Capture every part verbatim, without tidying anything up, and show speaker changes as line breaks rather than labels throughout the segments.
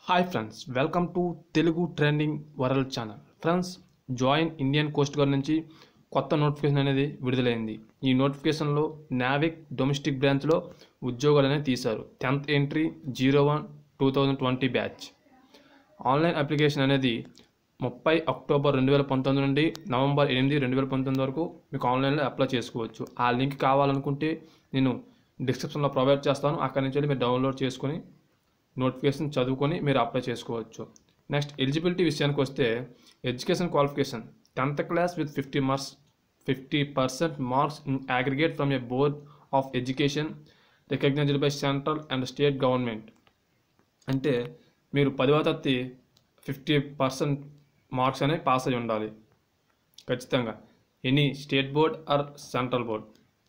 Hi friends, welcome to Telugu trending world channel. Friends, join Indian coast guard నుంచి కొత్త notification అనేది విడుదలైంది. ఈ నోటిఫికేషన్లో నావిక్ డొమెస్టిక్ బ్రాంచ్లో ఉద్యోగాలు అనేది తీశారు. Tenth entry zero one two thousand twenty batch. Online application అనేది ముప్పై అక్టోబర్ రెండు వేల పంతొమ్మిది నుండి నవంబర్ ఎనిమిది రెండు వేల పంతొమ్మిది వరకు మీకు ఆన్లైన్లో అప్లై చేసుకోవచ్చు. ఆ లింక్ కావాలనుకుంటే నేను డిస్క్రిప్షన్లో ప్రొవైడ్ చేస్తాను. అక్కడి నుంచి మీరు డౌన్లోడ్ చేసుకొని నోటిఫికేషన్ చదువుకొని మీరు అప్లై చేసుకోవచ్చు. నెక్స్ట్, ఎలిజిబిలిటీ విషయానికి వస్తే education qualification tenth class with fifty marks fifty percent marks in aggregate from a board of education recognised by central and state government. అంటే మీరు పదవ తరగతి ఫిఫ్టీ పర్సెంట్ మార్క్స్ అనేవి పాస్ అయి ఉండాలి ఖచ్చితంగా, any state board or central board.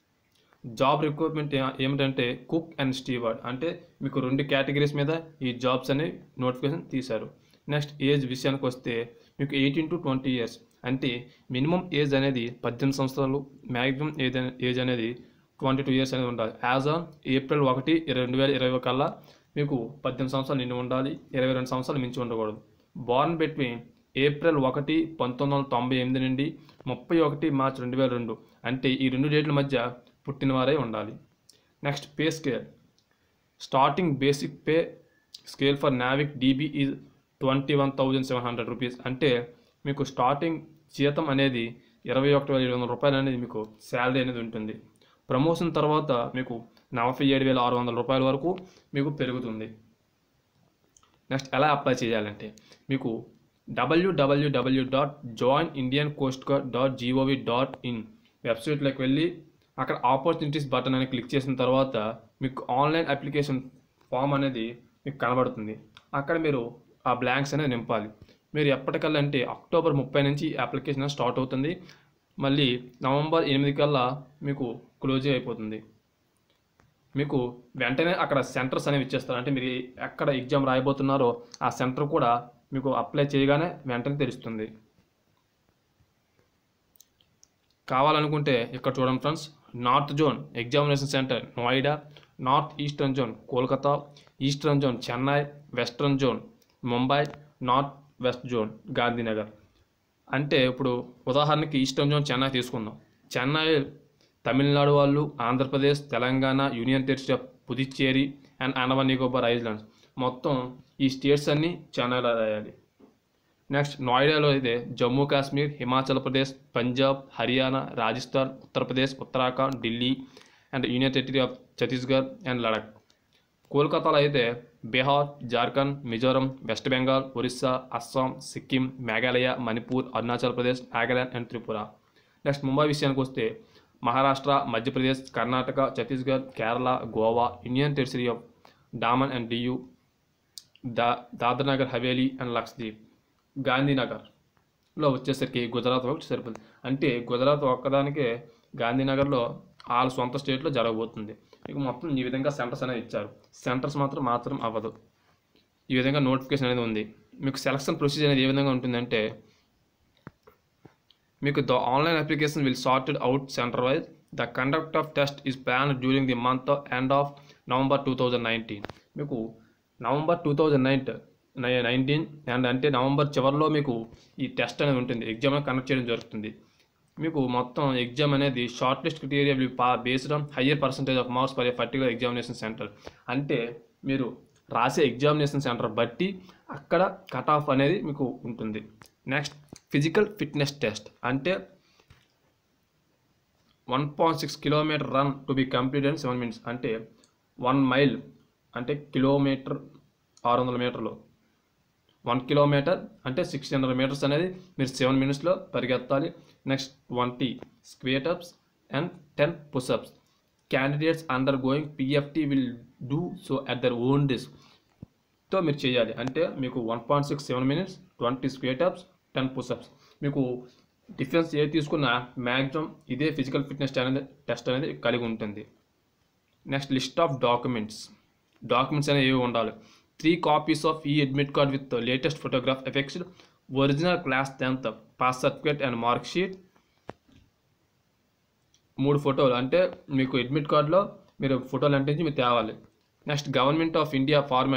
Job recruitment ఏమిటంటే cook and steward, అంటే మీకు రెండు కేటగిరీస్ మీద ఈ జాబ్స్ అనేవి నోటిఫికేషన్ తీశారు. నెక్స్ట్, ఏజ్ విషయానికి వస్తే మీకు ఎయిటీన్ టు ట్వంటీ ఇయర్స్, అంటే మినిమం ఏజ్ అనేది పద్దెనిమిది సంవత్సరాలు, మ్యాక్సిమం ఏజ్ ఏజ్ అనేది ట్వంటీ టూ ఇయర్స్ అనేది ఉండాలి. యాజ్ ఆన్ ఏప్రిల్ ఒకటి రెండు వేల ఇరవై కల్లా మీకు పద్దెనిమిది సంవత్సరాలు నిండి ఉండాలి, ఇరవై రెండు సంవత్సరాలు మించి ఉండకూడదు. బార్న్ బిట్వీన్ ఏప్రిల్ ఒకటి పంతొమ్మిది వందల తొంభై ఎనిమిది నుండి ముప్పై ఒకటి మార్చి రెండు వేల రెండు, అంటే ఈ రెండు డేట్ల మధ్య పుట్టినవారే ఉండాలి. Next, pay scale. Starting basic pay scale for Navik DB is twenty one thousand seven hundred rupees, అంటే మీకు స్టార్టింగ్ జీతం అనేది ఇరవై ఒకటి వేల ఏడు వందల రూపాయలు అనేది మీకు శాలరీ అనేది ఉంటుంది. ప్రమోషన్ తర్వాత మీకు నలభై ఏడు వేల ఆరు వందల రూపాయల వరకు మీకు పెరుగుతుంది. నెక్స్ట్, ఎలా అప్లై చేయాలంటే మీకు WWW dot join Indian coast guard dot GOV dot in వెబ్సైట్లోకి వెళ్ళి అక్కడ ఆపర్చునిటీస్ బటన్ అని క్లిక్ చేసిన తర్వాత మీకు ఆన్లైన్ అప్లికేషన్ ఫామ్ అనేది మీకు కనబడుతుంది. అక్కడ మీరు ఆ బ్లాంక్స్ అనేది నింపాలి. మీరు ఎప్పటికల్లా అంటే అక్టోబర్ ముప్పై నుంచి అప్లికేషన్ స్టార్ట్ అవుతుంది, మళ్ళీ నవంబర్ ఎనిమిది కల్లా మీకు క్లోజ్ అయిపోతుంది. మీకు వెంటనే అక్కడ సెంటర్స్ అనేవి ఇచ్చేస్తారు, అంటే మీరు ఎక్కడ ఎగ్జామ్ రాయబోతున్నారో ఆ సెంటర్ కూడా మీకు అప్లై చేయగానే వెంటనే తెలుస్తుంది. కావాలనుకుంటే ఇక్కడ చూడండి friends, north zone examination centre Noida, north eastern zone Kolkata, eastern zone Chennai, western zone Mumbai, north west zone Gandhinagar. అంటే ఇప్పుడు ఉదాహరణకి ఈస్టర్న్ జోన్ చెన్నై తీసుకుందాం. చెన్నై తమిళనాడు వాళ్ళు, Andhra Pradesh, Telangana, union territory of Puducherry and Andaman Nicobar islands, మొత్తం ఈ స్టేట్స్ అన్నీ చెన్నైలో రాయాలి. నెక్స్ట్, నోయిడాలో అయితే Jammu Kashmir, Himachal Pradesh, Punjab, Haryana, Rajasthan, Uttar Pradesh, Uttarakhand, Delhi and union territory of Chhattisgarh and Ladakh. కోల్కతాలో అయితే Bihar, Jharkhand, Mizoram, West Bengal, Orissa, Assam, Sikkim, Meghalaya, Manipur, Arunachal Pradesh, Nagaland and Tripura. Next, Mumbai విషయానికి వస్తే Maharashtra, Madhya Pradesh, Karnataka, Chhattisgarh, Kerala, Goa, union territory of Daman and Diu, దా దాద్రానగర్ హవేలీ అండ్ లక్షద్వీప్. గాంధీనగర్లో వచ్చేసరికి గుజరాత్ ఒకటి సరిపోతుంది, అంటే గుజరాత్ ఒక్కదానికే గాంధీనగర్లో వాళ్ళ సొంత స్టేట్లో జరగబోతుంది. మీకు మొత్తం ఈ విధంగా సెంటర్స్ అనేది ఇచ్చారు. సెంటర్స్ మాత్రం మాత్రం అవ్వదు. ఈ విధంగా నోటిఫికేషన్ అనేది ఉంది. మీకు సెలక్షన్ ప్రొసీజర్ అనేది ఏ విధంగా ఉంటుందంటే మీకు the online application will sorted out centre wise. The conduct of test is planned during the month end of November two thousand nineteen. మీకు November two thousand nine nineteen and అంటే November చివరిలో మీకు ఈ test అనేది ఉంటుంది, exam అనేది conduct చేయడం జరుగుతుంది. మీకు మొత్తం ఎగ్జామ్ అనేది షార్ట్ లిస్ట్ క్రైటీరియా విల్ పా based on higher percentage of marks for a particular examination centre. అంటే మీరు రాసే ఎగ్జామినేషన్ సెంటర్ బట్టి అక్కడ కట్ ఆఫ్ అనేది మీకు ఉంటుంది. నెక్స్ట్, ఫిజికల్ ఫిట్నెస్ టెస్ట్, అంటే one point six kilometre run to be complete in seven minutes, అంటే వన్ మైల్ అంటే కిలోమీటర్ ఆరు వందల మీటర్లు, వన్ కిలోమీటర్ అంటే సిక్స్ హండ్రెడ్ మీటర్స్ అనేది మీరు సెవెన్ మినిట్స్లో పరిగెత్తాలి. Next, twenty squat ups and ten push ups. Candidates undergoing PFT will do so at their own రిస్క్తో మీరు చేయాలి. అంటే మీకు one point six seven minutes, twenty squat ups, ten push ups. మీకు డిఫెన్స్ ఏది తీసుకున్నా మ్యాక్సిమం ఇదే ఫిజికల్ ఫిట్నెస్ అనేది టెస్ట్ అనేది కలిగి ఉంటుంది. Next, list of documents. Documents అనేవి ఏవి ఉండాలి? Three copies of e admit card with latest photograph effects, original class tenth pass certificate and mark sheet. మూడు ఫోటోలు, అంటే మీకు అడ్మిట్ కార్డులో మీరు ఫోటోలు అంటించి మీరు తేవాలి. Next, government of India format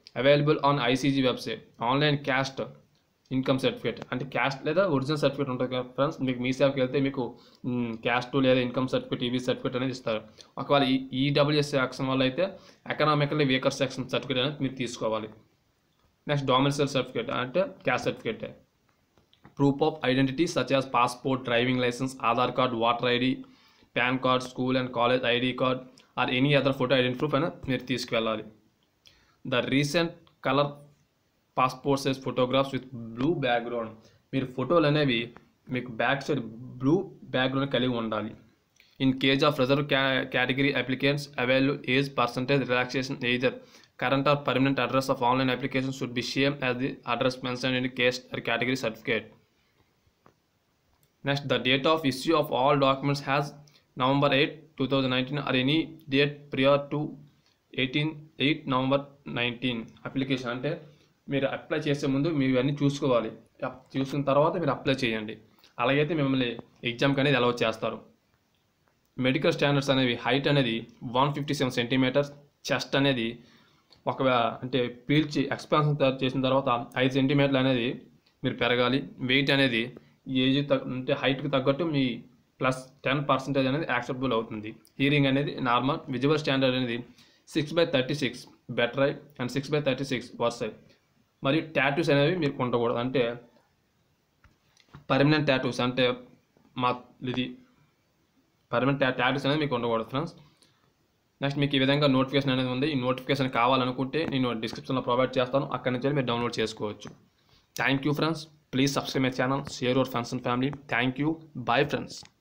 available on ICG website. Online caste income certificate అంటే క్యాస్ట్ లేదా ఒరిజినల్ సర్టిఫికేట్ ఉంటుంది కదా ఫ్రెండ్స్, మీకు మీ సేవకి వెళ్తే మీకు క్యాస్ట్ లేదా ఇన్కమ్ సర్టిఫికేట్ ఈబీ సర్టిఫికేట్ అనేది ఇస్తారు. ఒకవేళ ఈ ఈడబ్ల్యూఎస్ సెక్షన్ వల్ల అయితే ఎకనామికల్లీ వీకర్ సెక్షన్ సర్టిఫికేట్ అనేది మీరు తీసుకోవాలి. నెక్స్ట్ డొమిసైల్ సర్టిఫికేట్ అంటే caste certificate. Proof of identity such as passport, driving licence, Aadhaar card, voter ID, PAN card, school and college ID card or any other photo identity proof అయినా మీరు తీసుకువెళ్ళాలి. The recent colour passport size photographs with blue background. మీరు ఫోటోలు అనేవి మీకు back side blue background కలిగి ఉండాలి. In case of reserve category applicants available age percentage relaxation either current or permanent address of online application should be same as the address mention in case or category certificate. Next the date of issue of all documents has November eight two thousand nineteen or any date prior to eighteen eight November nineteen. Application అంటే మీరు apply చేసే ముందు మీరు ఇవన్నీ చూసుకోవాలి. చూసుకున్న తర్వాత మీరు అప్లై చేయండి. అలాగైతే మిమ్మల్ని ఎగ్జామ్కి అనేది అలౌ చేస్తారు. మెడికల్ స్టాండర్డ్స్ అనేవి హైట్ అనేది one fifty seven centimetres, chest అనేది ఒక అంటే పీల్చి ఎక్స్పాన్షన్ చేసిన తర్వాత ఐదు సెంటీమీటర్లు అనేది మీరు పెరగాలి. వెయిట్ అనేది ఏజ్ అంటే హైట్కి తగ్గట్టు మీ ప్లస్ టెన్ పర్సెంటేజ్ అనేది యాక్సెప్టబుల్ అవుతుంది. హీరింగ్ అనేది నార్మల్. విజువల్ స్టాండర్డ్ అనేది six by thirty six better eye and six by thirty six worse eye. మరియు టాటూస్ అనేవి మీరు ఉండకూడదు. అంటే పర్మనెంట్ టాటూస్ అంటే మా ఇది పర్మనెంట్ టాటూస్ అనేది మీకు ఉండకూడదు ఫ్రెండ్స్. నెక్స్ట్ మీకు ఈ విధంగా నోటిఫికేషన్ అనేది ఉంది. ఈ నోటిఫికేషన్ కావాలనుకుంటే నేను డిస్క్రిప్షన్లో ప్రొవైడ్ చేస్తాను, అక్కడి నుంచి మీరు డౌన్లోడ్ చేసుకోవచ్చు. Thank you friends. Please subscribe my channel, share your friends and family. Thank you. Bye friends.